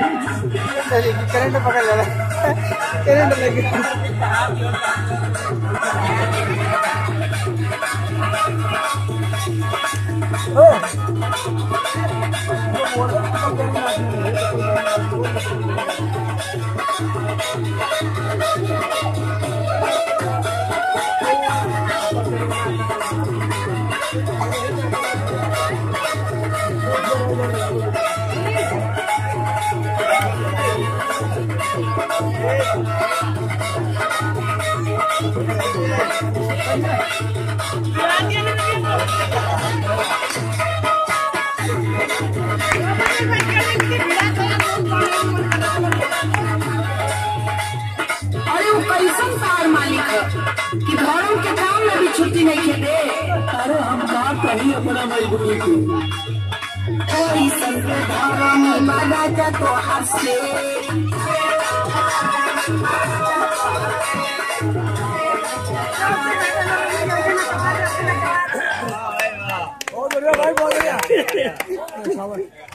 Current पकड़ जा रहा है, करंट लगी। अरे वो कैसन तार मालिक है कि घरों के काम में भी छुट्टी नहीं खेते। अरे हम बात कहीं अपना मजबूरी की कोई संग में माना जा तो हंसे बहुत बढ़िया भाई, बहुत बढ़िया।